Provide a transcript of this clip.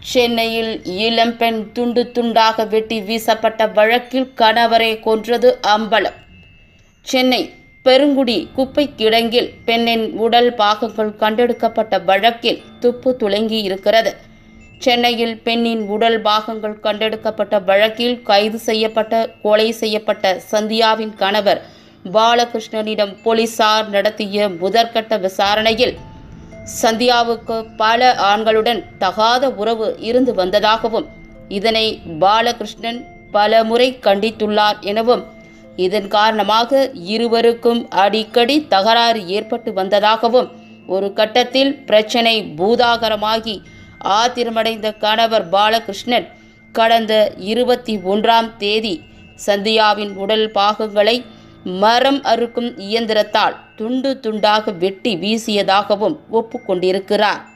சென்னையில் இளம்பெண் துண்டு துண்டாக வெட்டி வீசப்பட்ட வழக்கில் கணவரை கொன்றது அம்பலம். சென்னை பெருங்குடி குப்பை கிடங்கில் பெண்ணின் உடல் பாகங்கள் கண்டெடுக்கப்பட்ட வழக்கில் துப்பு துளங்கி இருக்கிறது. சென்னையில் பெண்ணின் உடல் பாகங்கள் கண்டெடுக்கப்பட்ட வழக்கில் கைது செய்யப்பட்ட கொலை செய்யப்பட்ட சந்தியாவின் கணவர் பாலகிருஷ்ணனிடம் போலீசார் நடத்திய முதற்கட்ட விசாரணையில் சந்தியாவுக்கு பல ஆண்களுடன் தகாத உறவு இருந்து வந்ததாகவும் இதனை பாலகிருஷ்ணன் பல முறை கண்டித்துள்ளார் எனவும் இதன் காரணமாக இருவருக்கும் அடிக்கடி தகராறு ஏற்பட்டு வந்ததாகவும் ஒரு கட்டத்தில் பிரச்சனை பூதாகரமாகி ஆத்திரமடைந்த கணவர் பாலகிருஷ்ணன் கடந்த 21ஆம் தேதி சந்தியாவின் உடல் பாகங்களை மரம் அறுக்கும் இயந்திரத்தால் துண்டு துண்டாக வெட்டி வீசியதாகவும் ஒப்புக்கொண்டிருக்கிறார்.